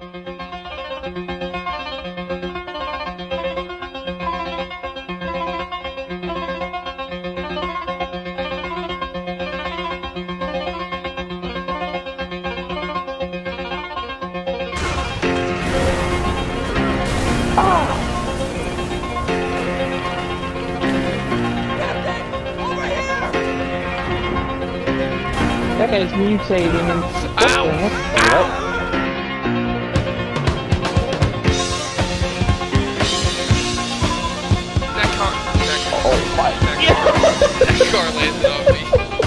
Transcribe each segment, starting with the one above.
That guy's mutating and Ow! What? That car Oh my god! that car landed on me.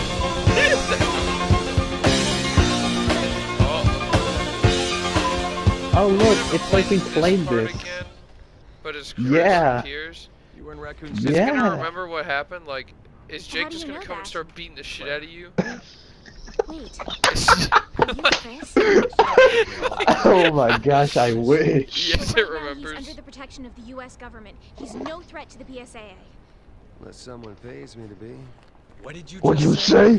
Oh look, it's like we played part this. Again, but as Chris Yeah. appears, You were in Raccoon it's City. gonna Yeah. remember what happened. Like, is Jake How do just you gonna know come and that? start beating the shit out of you? Wait, It's- are you Chris? Oh my gosh, I wish. yes, it Right now, he's remembers. under the protection of the U.S. government. He's no threat to the PSAA. Unless someone pays me to be. What did you What'd you just say?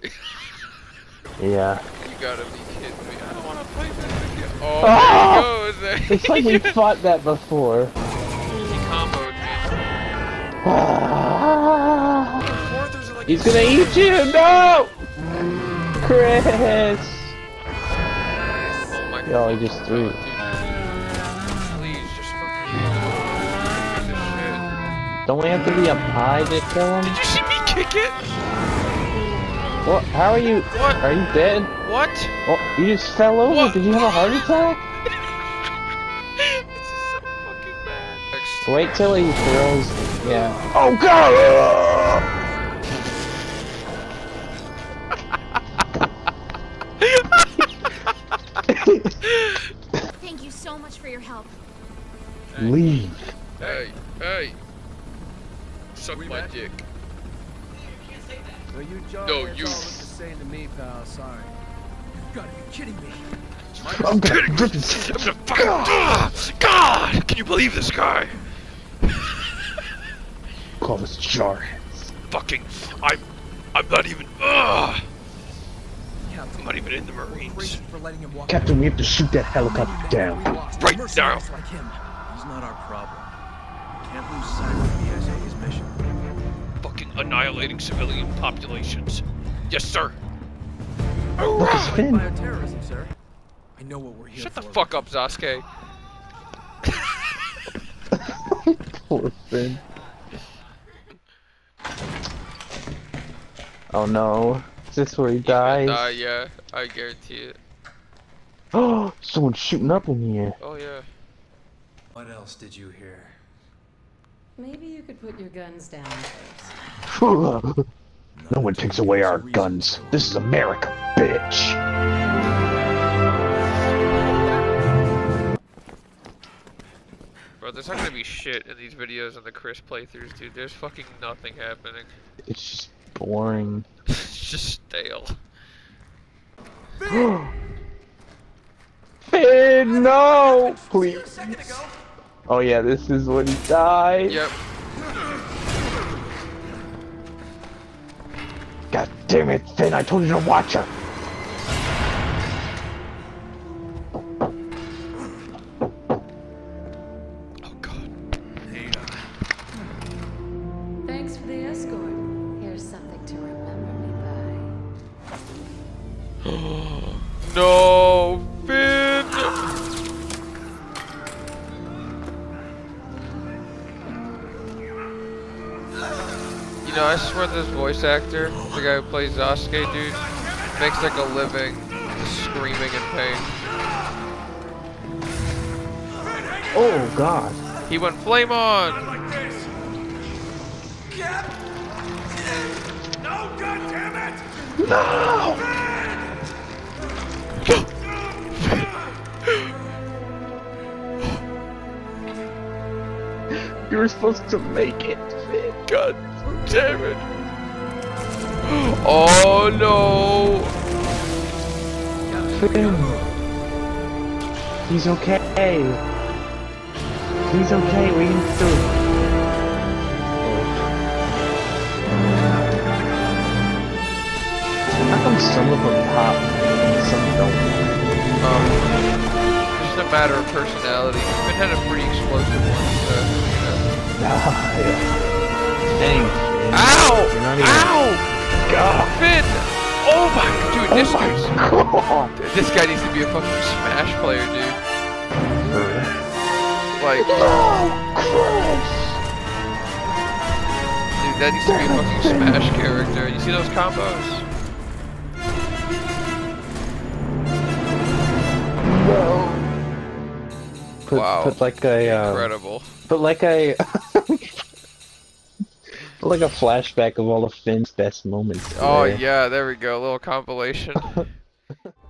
Yeah. You gotta be kidding me. I don't wanna play this again. Oh, Ah! there he goes. It's like we fought that before. He comboed me. Ah! Arthur's like He's gonna eat you! No! Chris! Oh my god. Yo, he just threw it. Dude, please, just fucking do this shit. Don't we have to be up high to kill him? Did you see me kick it? What? How are you? What? Are you dead? What? Oh, you just fell over? What? Did you have a heart attack? This is so fucking bad. Next. Wait till he throws. Yeah. Oh god! Thank you so much for your help. Leave. Hey, hey. Suck my dick. No, you, John. No, that's you. all it was saying to me, pal. Sorry. You gotta be kidding me. I'm gonna rip his I'm gonna fucking. God! Can you believe this guy? call this jar. Fucking. I'm not even. I'm Captain, not even in the we're Marines. crazy for letting him walk. Captain, we have to shoot that helicopter down. Right now. Like him. He's not our problem. Can't lose sight of the PSA's mission. Fucking annihilating civilian populations. Yes, sir. Look, it's Finn. Bioterrorism, sir. I know what we're here Shut for. the fuck up, Sasuke. Poor Finn. Oh no. Is this where he dies? Yeah, I guarantee it. Oh, someone's shooting up in here. Oh yeah. What else did you hear? Maybe you could put your guns down first. No one takes away our guns. This is America, bitch. Bro, there's not gonna be shit in these videos on the Chris playthroughs, dude. There's fucking nothing happening. It's just boring. It's just stale. Finn, no! Please. Oh yeah, this is when he died. Yep. God damn it, Finn, I told you to watch her. Oh god. Thanks for the escort. Here's something to remember me by. No, Finn! You know, I swear this voice actor, the guy who plays Sasuke, dude, makes like a living just screaming in pain. Oh god. He went flame on! No, goddammit! No! You were supposed to make it, Finn. God damn it! Oh no! Finn. He's okay. He's okay, we can do it. How come some of them pop and some don't? Just a matter of personality. Finn had a pretty explosive one, so, you know. Yeah. Dang. Finn. Ow! You're not even... Ow! God. Finn! Oh my, dude, this Oh my dude's... God. This guy needs to be a fucking Smash player, dude. For real. Like, Oh, Chris. dude, that needs to be a fucking Smash character. You see those combos? No. Wow. Put like a Incredible. put like a put like a flashback of all of Finn's best moments. Oh today. yeah, there we go. A little compilation.